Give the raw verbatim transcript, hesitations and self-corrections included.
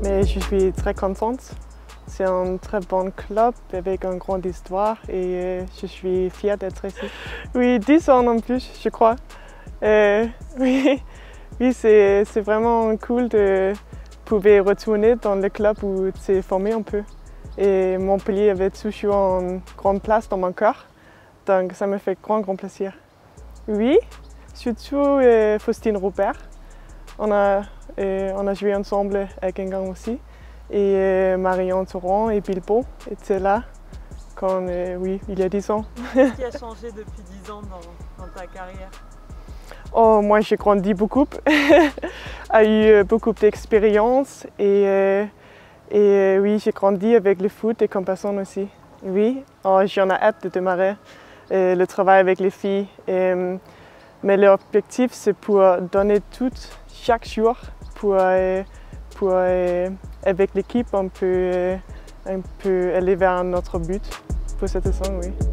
mais je suis très contente. C'est un très bon club avec une grande histoire et euh, je suis fière d'être ici. Oui, dix ans en plus, je crois. Euh, oui, oui c'est vraiment cool de pouvoir retourner dans le club où tu t'es formé un peu. Et Montpellier avait toujours une grande place dans mon cœur, donc ça me fait grand, grand plaisir. Oui, surtout euh, Faustine Robert. On a, euh, on a joué ensemble à Guingamp aussi. Et euh, Marion Touron et Bilbo étaient là quand, euh, oui, il y a dix ans. Qu'est-ce qui a changé depuis dix ans dans, dans ta carrière? Oh, moi, j'ai grandi beaucoup, j'ai eu beaucoup d'expérience et, euh, et euh, oui, j'ai grandi avec le foot et comme personne aussi. Oui, oh, j'en ai hâte de démarrer euh, le travail avec les filles. Et, mais l'objectif, c'est pour donner tout chaque jour pour, euh, pour euh, avec l'équipe, on peut, on peut aller vers notre but pour cette saison, oui.